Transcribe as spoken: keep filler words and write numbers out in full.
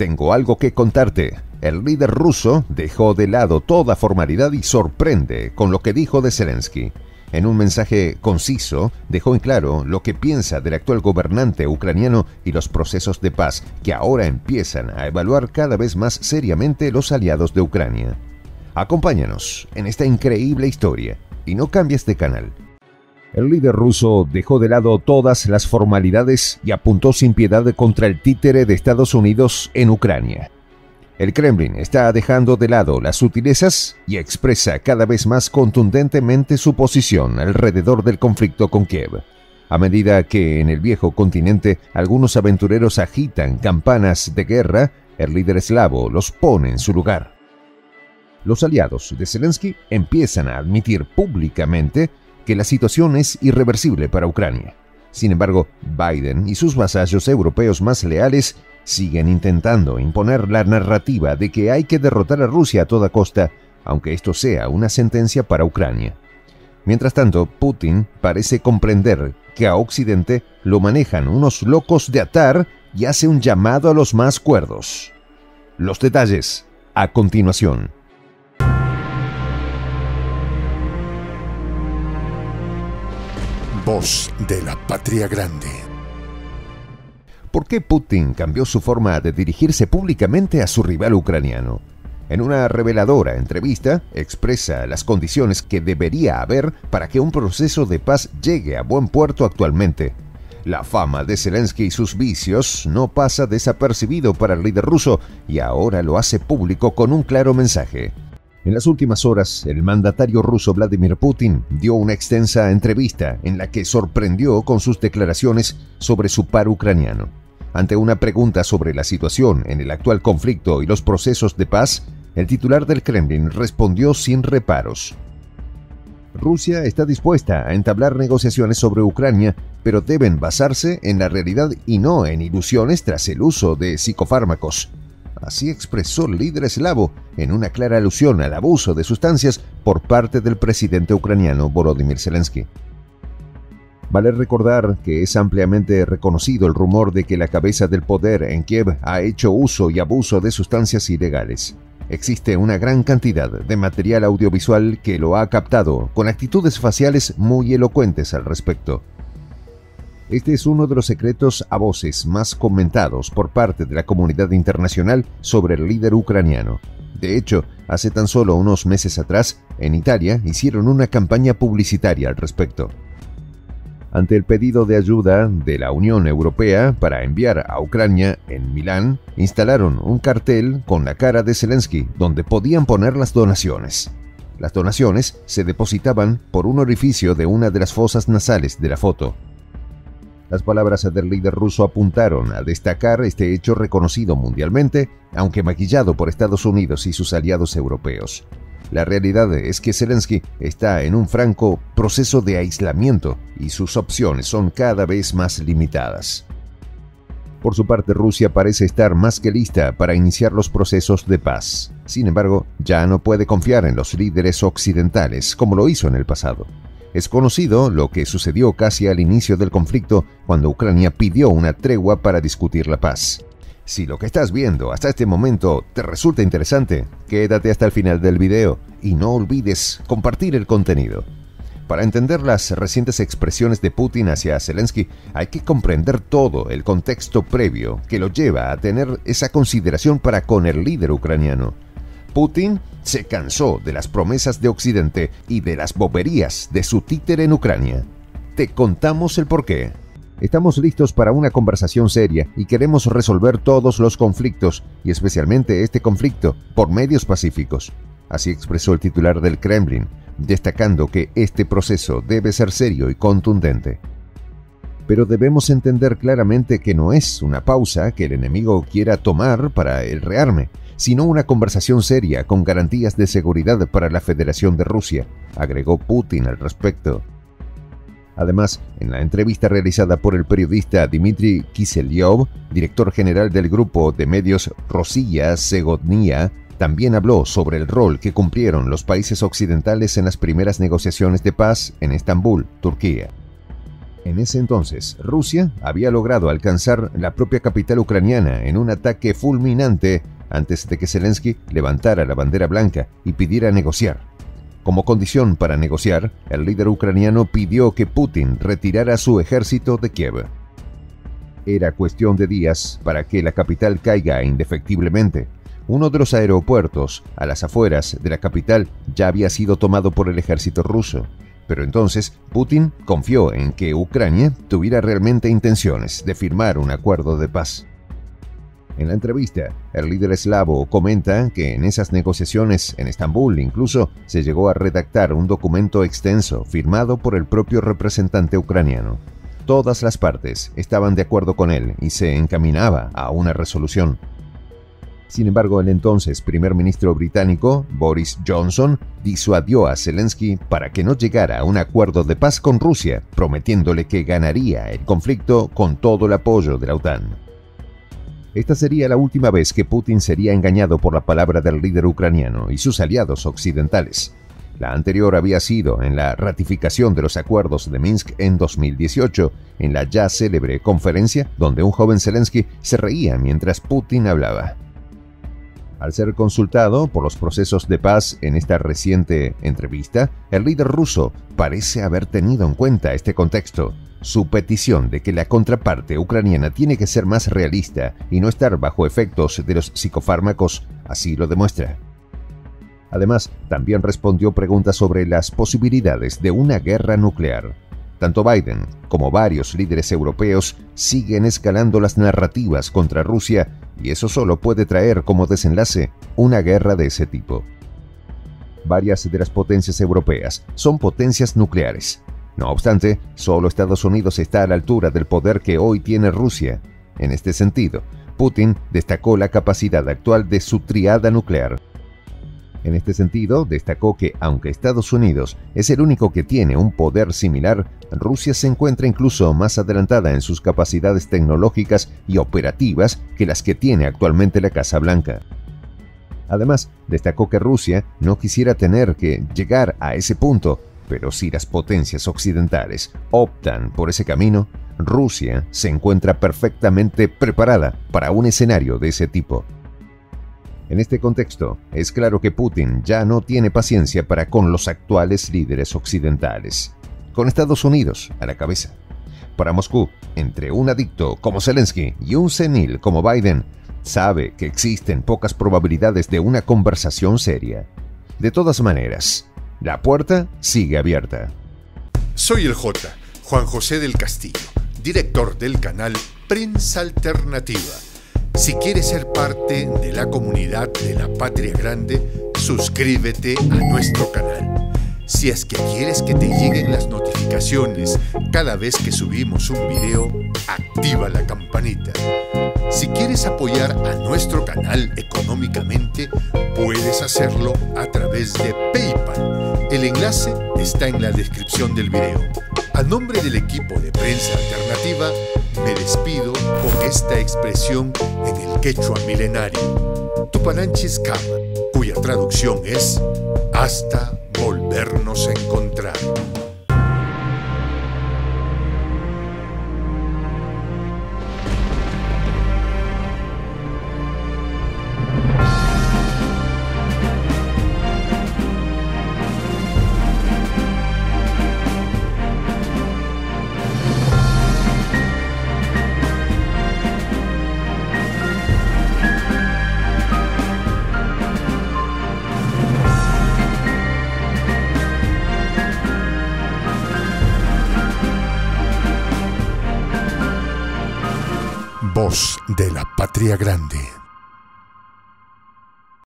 tengo algo que contarte. El líder ruso dejó de lado toda formalidad y sorprende con lo que dijo de Zelensky. En un mensaje conciso, dejó en claro lo que piensa del actual gobernante ucraniano y los procesos de paz que ahora empiezan a evaluar cada vez más seriamente los aliados de Ucrania. Acompáñanos en esta increíble historia y no cambies de canal. El líder ruso dejó de lado todas las formalidades y apuntó sin piedad contra el títere de Estados Unidos en Ucrania. El Kremlin está dejando de lado las sutilezas y expresa cada vez más contundentemente su posición alrededor del conflicto con Kiev. A medida que en el viejo continente algunos aventureros agitan campanas de guerra, el líder eslavo los pone en su lugar. Los aliados de Zelensky empiezan a admitir públicamente que la situación es irreversible para Ucrania. Sin embargo, Biden y sus vasallos europeos más leales siguen intentando imponer la narrativa de que hay que derrotar a Rusia a toda costa, aunque esto sea una sentencia para Ucrania. Mientras tanto, Putin parece comprender que a Occidente lo manejan unos locos de atar y hace un llamado a los más cuerdos. Los detalles, a continuación. Voz de la Patria Grande. ¿Por qué Putin cambió su forma de dirigirse públicamente a su rival ucraniano? En una reveladora entrevista, expresa las condiciones que debería haber para que un proceso de paz llegue a buen puerto actualmente. La fama de Zelensky y sus vicios no pasa desapercibido para el líder ruso y ahora lo hace público con un claro mensaje. En las últimas horas, el mandatario ruso Vladimir Putin dio una extensa entrevista en la que sorprendió con sus declaraciones sobre su par ucraniano. Ante una pregunta sobre la situación en el actual conflicto y los procesos de paz, el titular del Kremlin respondió sin reparos. Rusia está dispuesta a entablar negociaciones sobre Ucrania, pero deben basarse en la realidad y no en ilusiones tras el uso de psicofármacos. Así expresó el líder eslavo en una clara alusión al abuso de sustancias por parte del presidente ucraniano Volodymyr Zelensky. Vale recordar que es ampliamente reconocido el rumor de que la cabeza del poder en Kiev ha hecho uso y abuso de sustancias ilegales. Existe una gran cantidad de material audiovisual que lo ha captado, con actitudes faciales muy elocuentes al respecto. Este es uno de los secretos a voces más comentados por parte de la comunidad internacional sobre el líder ucraniano. De hecho, hace tan solo unos meses atrás, en Italia hicieron una campaña publicitaria al respecto. Ante el pedido de ayuda de la Unión Europea para enviar a Ucrania, en Milán, instalaron un cartel con la cara de Zelensky donde podían poner las donaciones. Las donaciones se depositaban por un orificio de una de las fosas nasales de la foto. Las palabras del líder ruso apuntaron a destacar este hecho reconocido mundialmente, aunque maquillado por Estados Unidos y sus aliados europeos. La realidad es que Zelensky está en un franco proceso de aislamiento y sus opciones son cada vez más limitadas. Por su parte, Rusia parece estar más que lista para iniciar los procesos de paz. Sin embargo, ya no puede confiar en los líderes occidentales como lo hizo en el pasado. Es conocido lo que sucedió casi al inicio del conflicto cuando Ucrania pidió una tregua para discutir la paz. Si lo que estás viendo hasta este momento te resulta interesante, quédate hasta el final del video y no olvides compartir el contenido. Para entender las recientes expresiones de Putin hacia Zelensky, hay que comprender todo el contexto previo que lo lleva a tener esa consideración para con el líder ucraniano. Putin se cansó de las promesas de Occidente y de las boberías de su títere en Ucrania. Te contamos el porqué. Estamos listos para una conversación seria y queremos resolver todos los conflictos, y especialmente este conflicto, por medios pacíficos. Así expresó el titular del Kremlin, destacando que este proceso debe ser serio y contundente. Pero debemos entender claramente que no es una pausa que el enemigo quiera tomar para el rearme, sino una conversación seria con garantías de seguridad para la Federación de Rusia, agregó Putin al respecto. Además, en la entrevista realizada por el periodista Dmitry Kiselyov, director general del grupo de medios Rossiya Segodnya, también habló sobre el rol que cumplieron los países occidentales en las primeras negociaciones de paz en Estambul, Turquía. En ese entonces, Rusia había logrado alcanzar la propia capital ucraniana en un ataque fulminante antes de que Zelensky levantara la bandera blanca y pidiera negociar. Como condición para negociar, el líder ucraniano pidió que Putin retirara su ejército de Kiev. Era cuestión de días para que la capital caiga indefectiblemente. Uno de los aeropuertos a las afueras de la capital ya había sido tomado por el ejército ruso. Pero entonces Putin confió en que Ucrania tuviera realmente intenciones de firmar un acuerdo de paz. En la entrevista, el líder eslavo comenta que en esas negociaciones en Estambul incluso se llegó a redactar un documento extenso firmado por el propio representante ucraniano. Todas las partes estaban de acuerdo con él y se encaminaba a una resolución. Sin embargo, el entonces primer ministro británico, Boris Johnson, disuadió a Zelensky para que no llegara a un acuerdo de paz con Rusia, prometiéndole que ganaría el conflicto con todo el apoyo de la OTAN. Esta sería la última vez que Putin sería engañado por la palabra del líder ucraniano y sus aliados occidentales. La anterior había sido en la ratificación de los acuerdos de Minsk en dos mil dieciocho, en la ya célebre conferencia donde un joven Zelensky se reía mientras Putin hablaba. Al ser consultado por los procesos de paz en esta reciente entrevista, el líder ruso parece haber tenido en cuenta este contexto. Su petición de que la contraparte ucraniana tiene que ser más realista y no estar bajo efectos de los psicofármacos así lo demuestra. Además, también respondió preguntas sobre las posibilidades de una guerra nuclear. Tanto Biden como varios líderes europeos siguen escalando las narrativas contra Rusia y eso solo puede traer como desenlace una guerra de ese tipo. Varias de las potencias europeas son potencias nucleares. No obstante, solo Estados Unidos está a la altura del poder que hoy tiene Rusia. En este sentido, Putin destacó la capacidad actual de su triada nuclear. En este sentido, destacó que, aunque Estados Unidos es el único que tiene un poder similar, Rusia se encuentra incluso más adelantada en sus capacidades tecnológicas y operativas que las que tiene actualmente la Casa Blanca. Además, destacó que Rusia no quisiera tener que llegar a ese punto, pero si las potencias occidentales optan por ese camino, Rusia se encuentra perfectamente preparada para un escenario de ese tipo. En este contexto, es claro que Putin ya no tiene paciencia para con los actuales líderes occidentales, con Estados Unidos a la cabeza. Para Moscú, entre un adicto como Zelensky y un senil como Biden, sabe que existen pocas probabilidades de una conversación seria. De todas maneras, la puerta sigue abierta. Soy el J, Juan José del Castillo, director del canal Prensa Alternativa. Si quieres ser parte de la comunidad de la Patria Grande, suscríbete a nuestro canal. Si es que quieres que te lleguen las notificaciones cada vez que subimos un video, activa la campanita. Si quieres apoyar a nuestro canal económicamente, puedes hacerlo a través de PayPal. El enlace está en la descripción del video. A nombre del equipo de Prensa Alternativa, me despido con esta expresión en el quechua milenario, Tupananchis Kama, cuya traducción es hasta volvernos a encontrar. Voz de la Patria Grande.